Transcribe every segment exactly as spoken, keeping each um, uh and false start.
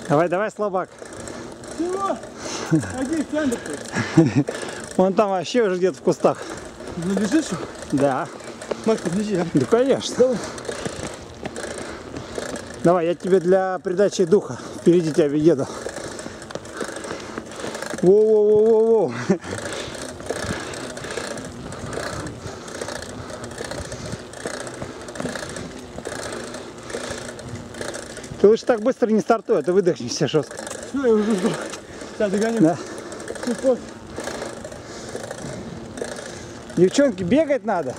Давай, давай, слабак. Чего? А где Фендер? Он там вообще уже где-то в кустах. Ну бежишь? Да. Макс, подбежи, а? Да, конечно. Давай. Давай, я тебе для придачи духа впереди тебя еду. Воу-воу-воу-воу-воу. Ты лучше так быстро не стартуй, а то выдохнешься жестко. Все, я уже сдох. Сейчас догоню. Да. Ну, Девчонки, бегать надо.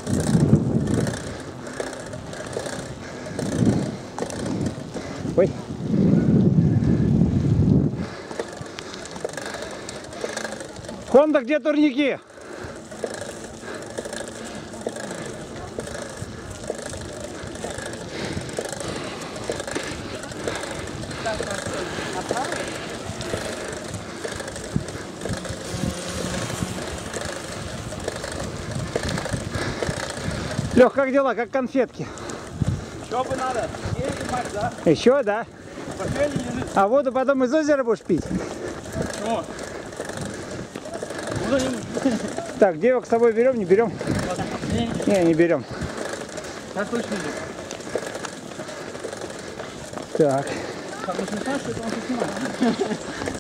Ой. Хонда, где турники? Лех, как дела? Как конфетки? Что бы надо? Есть, Макс, да? Еще, да? Портфель лежит. А воду потом из озера будешь пить? Чего? Так, девок с собой берем, не берем? Не, не берем. Так точно нет. Так. Так, ну, что он снимает.